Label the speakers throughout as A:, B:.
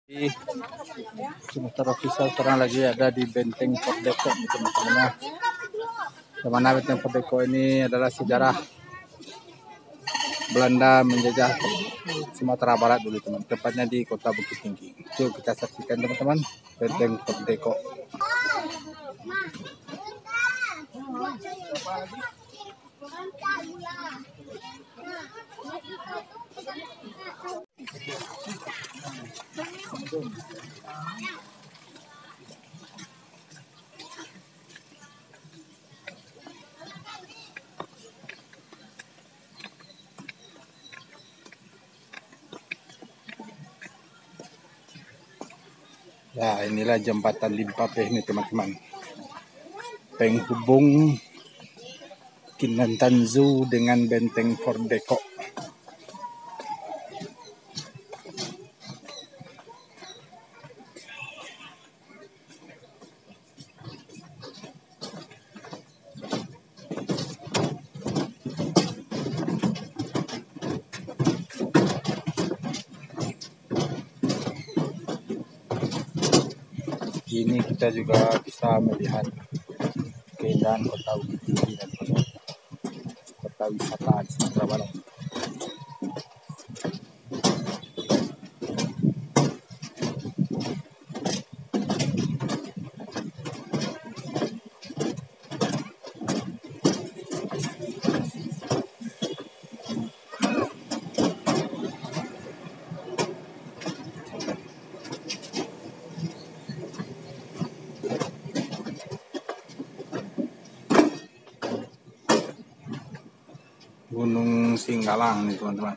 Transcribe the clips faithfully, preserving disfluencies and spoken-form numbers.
A: Di Sumatera Official sekarang lagi ada di Benteng Fort Deco teman-teman. Di mana Benteng Fort Deco ini adalah sejarah Belanda menjajah Sumatera Barat dulu teman. Tepatnya di Kota Bukit Tinggi. Yuk kita saksikan teman-teman Benteng Fort Deco. Ya, inilah jembatan Limpapeh ini teman-teman. Penghubung Kinantan Zoo dengan Benteng Fort Deco. Ini kita juga bisa melihat keindahan Kota Bukit Tinggi dan kota, kota wisata di Sumatera Barat. Gunung Singgalang nih teman-teman.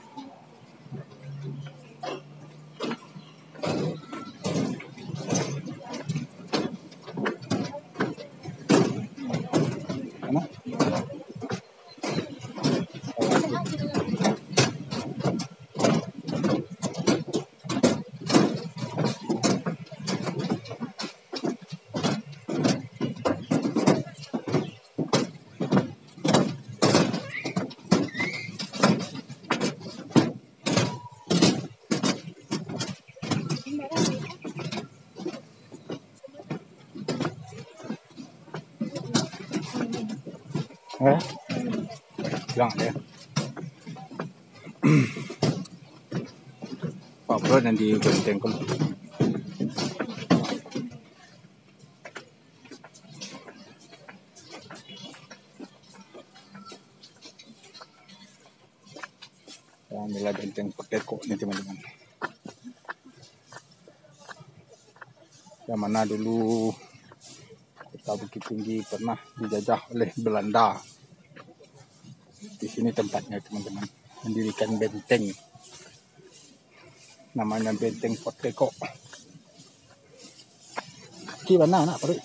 A: Eh, bilang ya. Pak Bro dan di Benteng Kum. Inilah Benteng Fort Deco nih teman-teman. Yang mana dulu Kota Bukit Tinggi pernah dijajah oleh Belanda. Di sini tempatnya teman-teman, mendirikan benteng. Namanya Benteng Fort Deco. Gimana anak perut?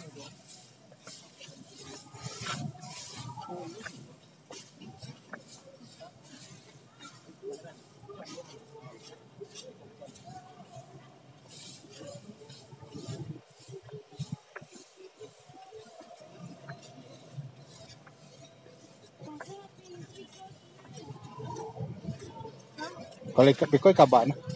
A: Kalau ikat pikoi kabar nah.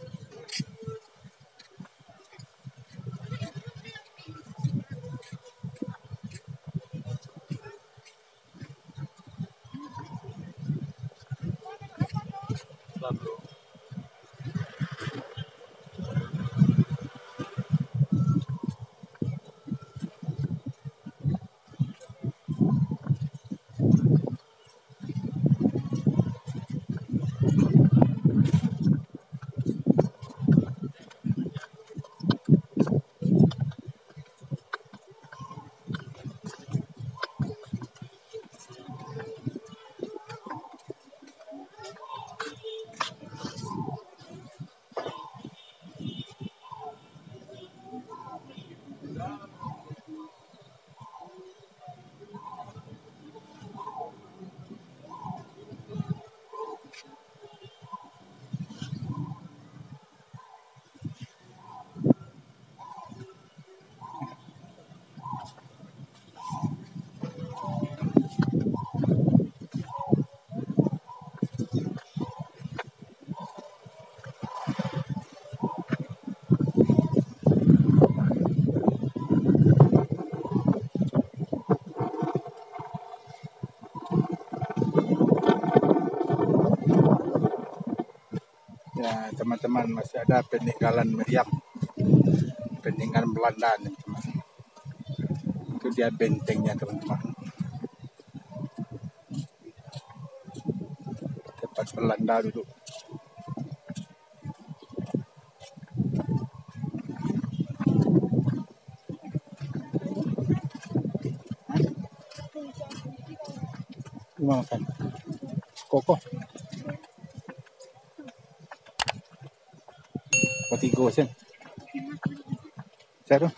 A: teman-teman, masih ada peninggalan meriam, peninggalan Belanda nih teman. Itu dia bentengnya teman-teman. Tempat Belanda dulu. Gimana kan? Koko. Patigo sen. Sero.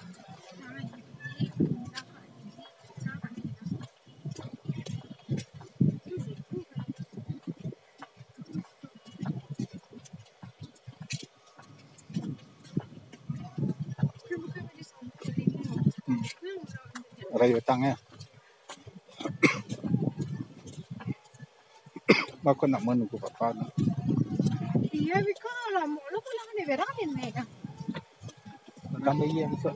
A: Rayo tangnya. Bako nak menunggu apa?
B: Iya, bika lah. Lo pulang di beranin nih kan?
A: Kami iya bisa.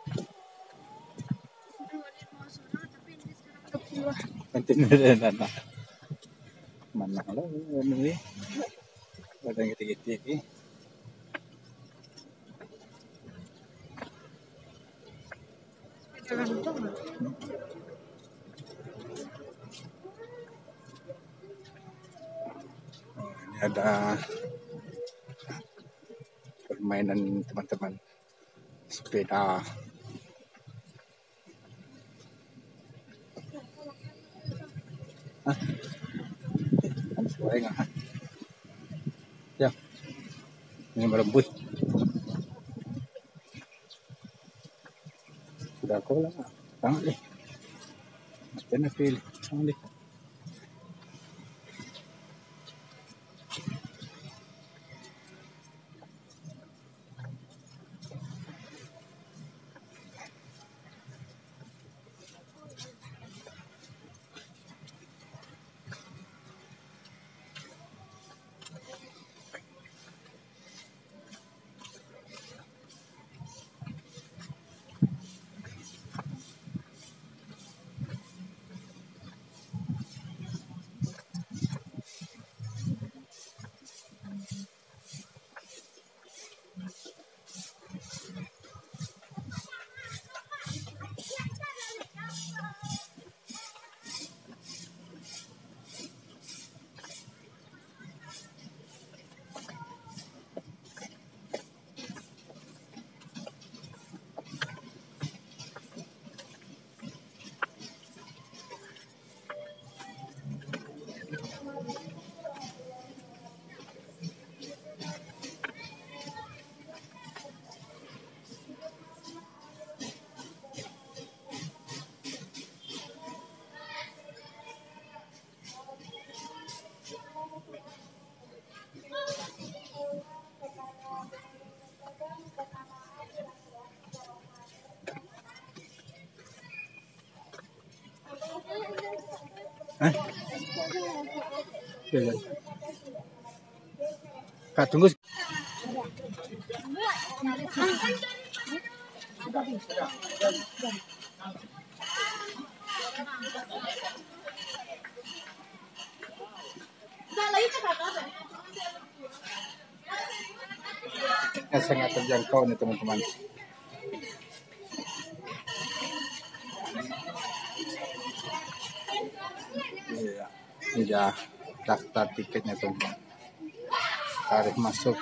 A: Nanti nila na. Mana lah ini? Ada yang gitu-gitu. Ini ada permainan teman-teman sepeda. Hah? Ada suara nggak? Ya, ini merembut. Sudah kau lah, tangan deh. Macam pilih, tangan deh. Hah? Ya, ya. Kak, tunggu. Tiketnya sangat terjangkau nih teman-teman. Iya, ini dia daftar tiketnya teman-teman. Tarif masuk.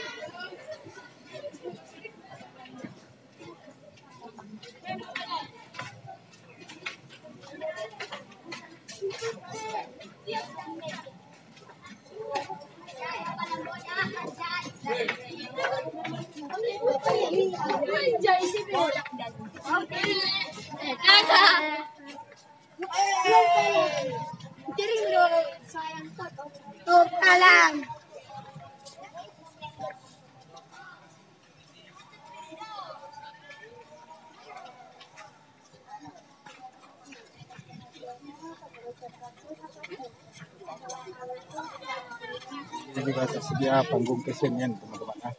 A: Ini juga tersedia panggung kesenian teman-teman.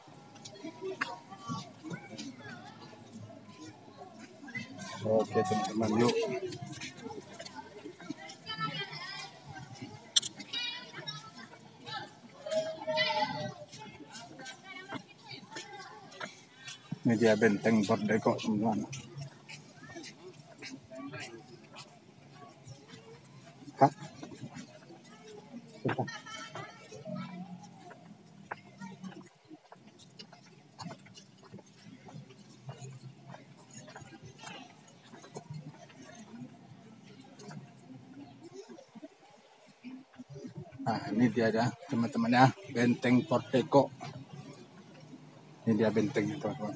A: Oke teman-teman, yuk. Ini dia benteng Art Deco teman-teman. Kak, bentar. Nah, ini dia ya teman-teman ya, benteng Art Deco. Ini dia bentengnya teman-teman.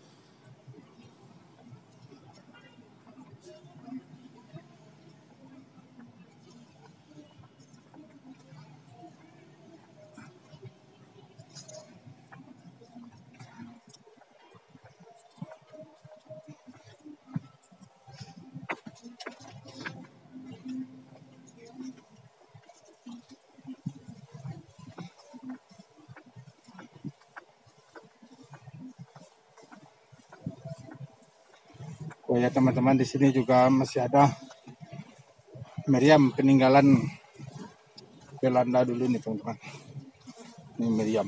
A: Oh ya teman-teman, di sini juga masih ada meriam peninggalan Belanda dulu nih teman-teman. Ini meriam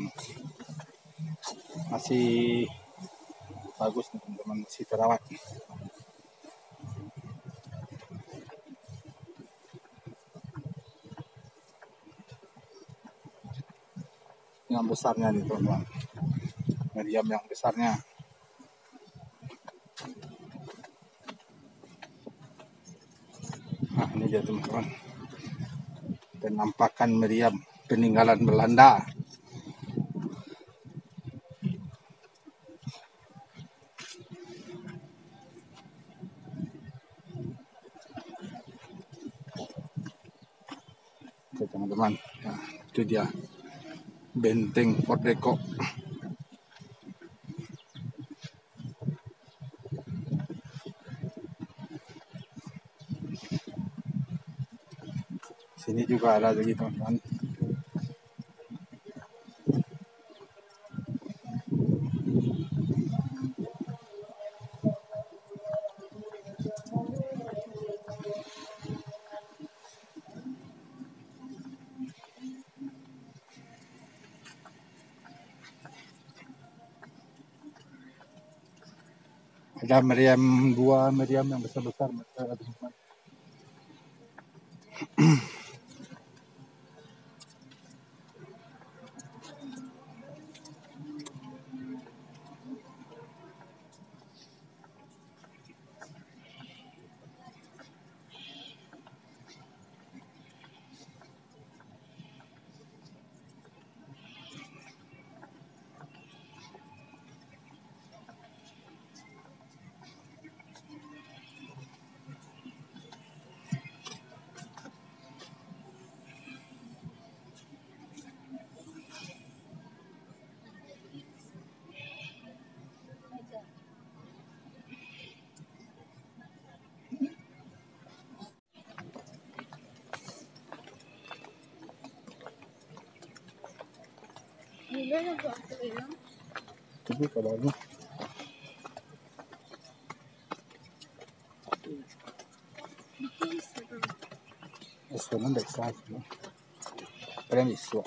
A: masih bagus nih teman-teman, masih terawat. Yang besarnya nih teman-teman, meriam yang besarnya. Nah, ini dia teman-teman, penampakan meriam peninggalan Belanda. Oke teman-teman, ya, itu dia benteng Art Deco. Sini juga ada lagi teman-teman. Ada meriam, dua meriam yang besar-besar teman-teman.
B: Ini yang buat aku ya.
A: Tapi kabarnya adesso non è facile. Premesso.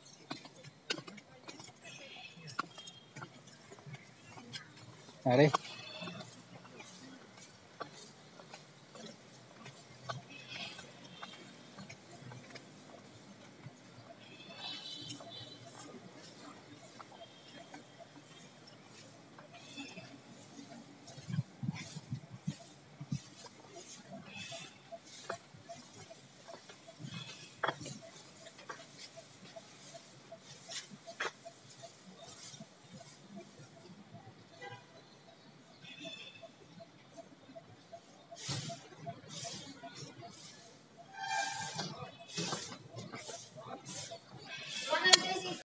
A: Are